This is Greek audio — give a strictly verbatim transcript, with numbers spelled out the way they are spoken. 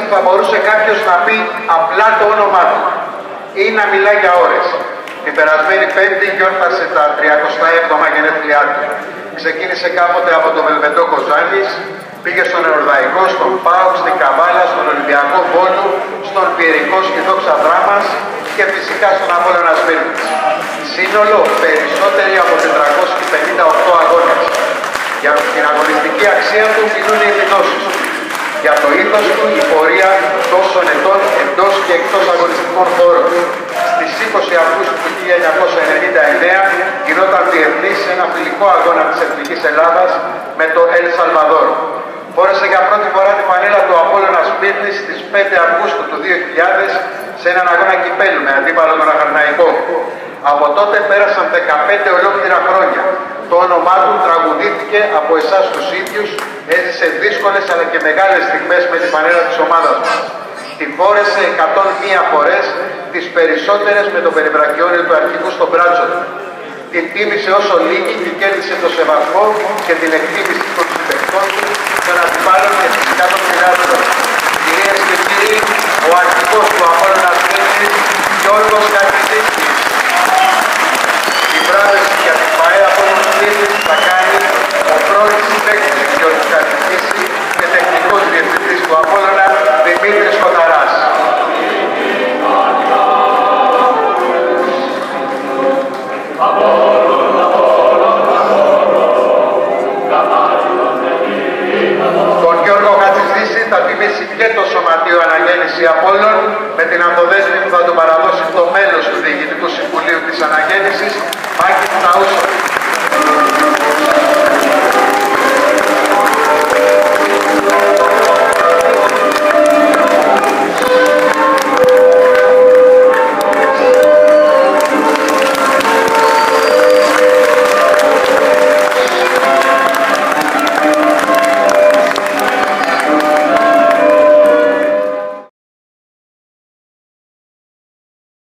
θα μπορούσε κάποιος να πει απλά το όνομά του ή να μιλάει για ώρες. Την περασμένη Πέμπτη γιόρτασε τα τριακοστά έβδομα γενέθλιά του. Ξεκίνησε κάποτε από το Βελβετό Κοζάνης, πήγε στον Εορδαϊκό, στον ΠΑΟΚ, στην Καβάλα, στον Ολυμπιακό Βόλο, στον Πιερικό στη Δόξα Δράμας και φυσικά στον Απόλλωνα Σμύρνης. Σύνολο περισσότεροι από τετρακόσιους πενήντα οκτώ αγώνες. Για την αγωνιστική αξία του μιλούν οι επιδόσεις του. Για το ήθος του η πορεία τόσων ετών εντός και εκτός αγωνιστικών χώρων. Στις είκοσι Αυγούστου του χίλια εννιακόσια ενενήντα εννέα γινόταν διεθνής σε ένα φιλικό αγώνα της Εθνικής Ελλάδας με το Ελ Σαλβαδόρ. Φόρεσε για πρώτη φορά τη φανέλα του Απόλλωνα Σμύρνης στις πέντε Αυγούστου του δύο χιλιάδες σε έναν αγώνα κυπέλλου με αντίπαλο τον Αχαρναϊκό. Από τότε πέρασαν δεκαπέντε ολόκληρα χρόνια. Το όνομά του τραγουδήθηκε από εσάς τους ίδιους, έζησε δύσκολες αλλά και μεγάλες στιγμές με τη φανέλα της ομάδας μας. Τη φόρεσε εκατόν μία φορές, τις περισσότερες με το περιβραχιόνιο του αρχηγού στο μπράτσο του. Την τίμησε όσο λίγη και κέρδισε το σεβασμό και την εκτίμηση των συμπαικτών του, των αντιπάλων και φυσικά των φιλάθλων. Κυρίες και κύριοι, ο αρχηγός του Απόλλωνα Σμύρνης, Γιώργος Χατζηδάκης. Η βράβευση για την ΠΑΕ Απόλλωνα Σμύρνης θα κάνει ο πρώην συμπαίκτης Γιώργος Χατζηδάκης και τεχνικός διευθυντής του Απόλλωνα Δημήτρης Κονταράς. Τον Γιώργο Χατζηδάκη θα τιμήσει και το Σωματείο Αναγέννηση Απόλλων με την ανθοδέσμη που θα του παραδώσει το μέλος του Διοικητικού Συμβουλίου της Αναγέννησης, Μάκη Ταούσο.